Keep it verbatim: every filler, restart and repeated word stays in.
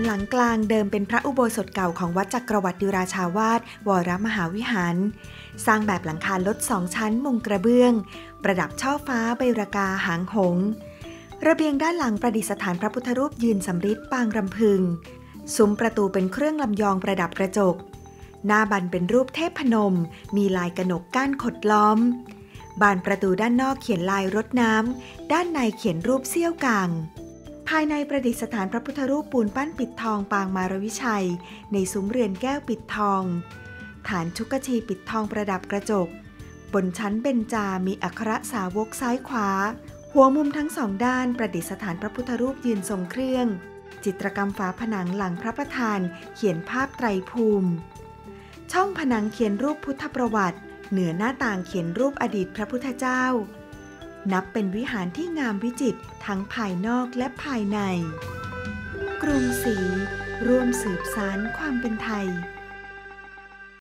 หลังกลางเดิมเป็นพระอุโบสถเก่าของวัดจักรวรรดิราชาวาสวรมหาวิหารสร้างแบบหลังคาลดสองชั้นมุงกระเบื้องประดับช่อฟ้าใบรากาหางหงส์ระเบียงด้านหลังประดิษฐานพระพุทธรูปยืนสำริดปางรำพึงซุ้มประตูเป็นเครื่องลำยองประดับกระจกหน้าบันเป็นรูปเทพพนมมีลายกนกก้านขดล้อมบานประตูด้านนอกเขียนลายรดน้ำด้านในเขียนรูปเสี้ยวกางภายในประดิษฐานพระพุทธรูปปูนปั้นปิดทองปางมารวิชัยในซุ้มเรือนแก้วปิดทองฐานชุกชีปิดทองประดับกระจกบนชั้นเบญจามีอักขระสาวกซ้ายขวาหัวมุมทั้งสองด้านประดิษฐานพระพุทธรูปยืนทรงเครื่องจิตรกรรมฝาผนังหลังพระประธานเขียนภาพไตรภูมิช่องผนังเขียนรูปพุทธประวัติเหนือหน้าต่างเขียนรูปอดีตพระพุทธเจ้านับเป็นวิหารที่งามวิจิตรทั้งภายนอกและภายในกรุงศรีร่วมสืบสานความเป็นไทย